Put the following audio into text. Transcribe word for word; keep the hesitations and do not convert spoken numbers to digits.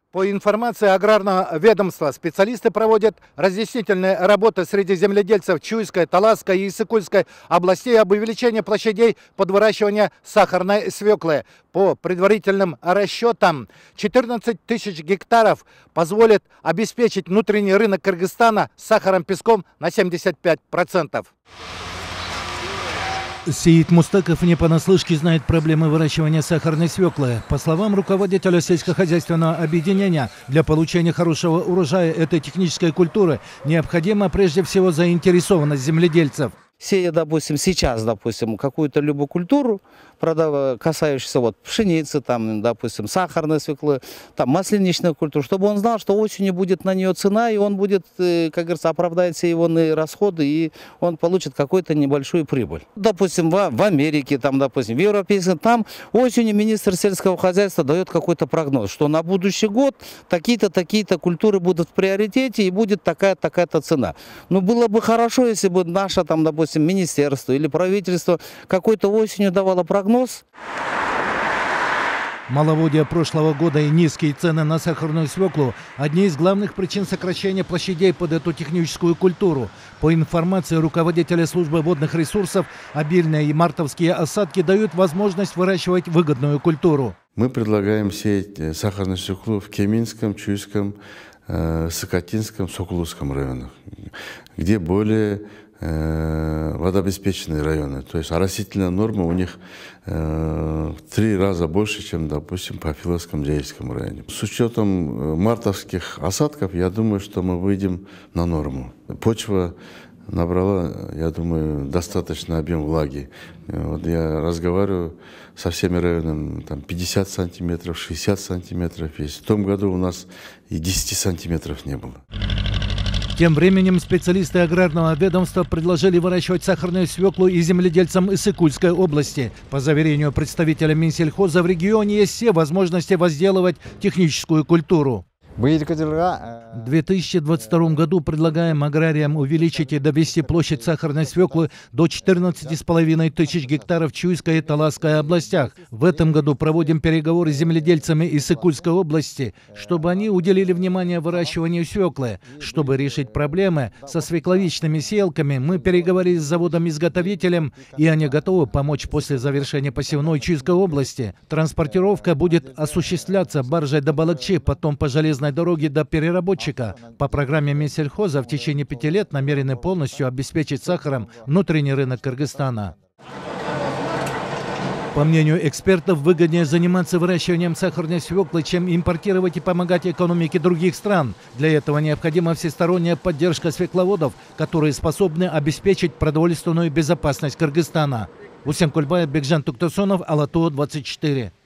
По информации аграрного ведомства, специалисты проводят разъяснительные работы среди земледельцев Чуйской, Таласской и Иссыкульской областей об увеличении площадей под выращивание сахарной свеклы. По предварительным расчетам, четырнадцать тысяч гектаров позволит обеспечить внутренний рынок Кыргызстана сахаром-песком на семьдесят пять процентов. Сеид Мустаков не понаслышке знает проблемы выращивания сахарной свеклы. По словам руководителя сельскохозяйственного объединения, для получения хорошего урожая этой технической культуры необходима прежде всего заинтересованность земледельцев. Сея, допустим, сейчас, допустим, какую-то любую культуру, касающуюся вот пшеницы, там, допустим, сахарной свеклы, там, масляничной культуры, чтобы он знал, что осенью будет на нее цена, и он будет, как говорится, оправдать все его расходы, и он получит какую-то небольшую прибыль. Допустим, в, в Америке, там, допустим, в Европейском, там осенью министр сельского хозяйства дает какой-то прогноз, что на будущий год такие-то, такие-то культуры будут в приоритете, и будет такая-то, такая-то цена. Но было бы хорошо, если бы наша, там, допустим, министерство или правительство какой-то осенью давало прогноз. Маловодие прошлого года и низкие цены на сахарную свеклу – одни из главных причин сокращения площадей под эту техническую культуру. По информации руководителя службы водных ресурсов, обильные и мартовские осадки дают возможность выращивать выгодную культуру. Мы предлагаем сеять сахарную свеклу в Кеминском, Чуйском, Сокотинском, Сокуловском районах, где более водообеспеченные районы. То есть растительная норма у них э, в три раза больше, чем, допустим, по Филовском, Деевском районе. С учетом мартовских осадков, я думаю, что мы выйдем на норму. Почва набрала, я думаю, достаточный объем влаги. Вот я разговариваю со всеми районами, там пятьдесят сантиметров, шестьдесят сантиметров есть. В том году у нас и десяти сантиметров не было. Тем временем специалисты аграрного ведомства предложили выращивать сахарную свеклу и земледельцам Иссыкульской области. По заверению представителя Минсельхоза, в регионе есть все возможности возделывать техническую культуру. В две тысячи двадцать втором году предлагаем аграриям увеличить и довести площадь сахарной свеклы до четырнадцати с половиной тысяч гектаров в Чуйской и Таласской областях. В этом году проводим переговоры с земледельцами Иссыкульской области, чтобы они уделили внимание выращиванию свеклы. Чтобы решить проблемы со свекловичными сеялками, мы переговорили с заводом-изготовителем, и они готовы помочь после завершения посевной Чуйской области. Транспортировка будет осуществляться баржей до Балыкчи, потом по железной дороги до переработчика. По программе Минсельхоза в течение пяти лет намерены полностью обеспечить сахаром внутренний рынок Кыргызстана. По мнению экспертов, выгоднее заниматься выращиванием сахарной свеклы, чем импортировать и помогать экономике других стран. Для этого необходима всесторонняя поддержка свекловодов, которые способны обеспечить продовольственную безопасность Кыргызстана. Усен Кульбаев, Бекжан Туктасонов, Алату двадцать четыре.